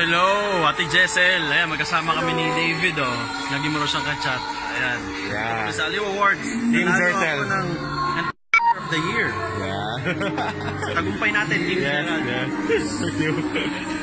Hello, Ate Jessel. Ayan, magkasama kami ni David, oh. Lagi mo rin siyang ka-chat. Ayan. Yeah. Sa Aliw Awards. Team Nanalo Zertel. ako ng of the Year. Yeah. Tagumpay natin, Team Yes, Zertel. yes. Thank you.